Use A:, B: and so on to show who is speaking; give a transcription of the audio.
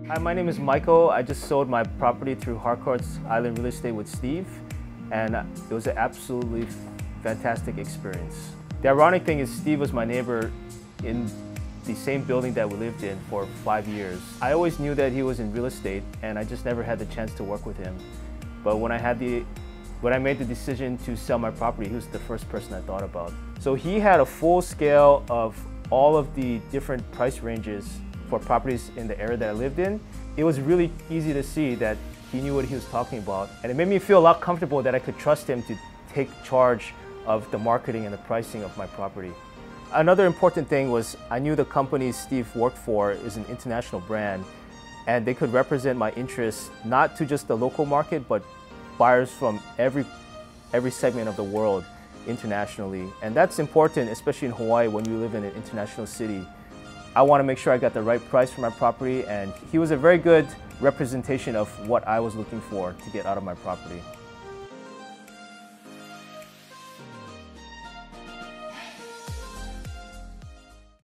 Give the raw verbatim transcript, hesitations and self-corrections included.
A: Hi, my name is Michael. I just sold my property through Harcourts Island Real Estate with Steve, and it was an absolutely fantastic experience. The ironic thing is Steve was my neighbor in the same building that we lived in for five years. I always knew that he was in real estate, and I just never had the chance to work with him. But when I had the When I made the decision to sell my property, he was the first person I thought about. So he had a full scale of all of the different price ranges for properties in the area that I lived in. It was really easy to see that he knew what he was talking about, and it made me feel a lot comfortable that I could trust him to take charge of the marketing and the pricing of my property. Another important thing was I knew the company Steve worked for is an international brand, and they could represent my interests not to just the local market, but buyers from every every segment of the world internationally. And that's important, especially in Hawaii when you live in an international city. I want to make sure I got the right price for my property, and he was a very good representation of what I was looking for to get out of my property.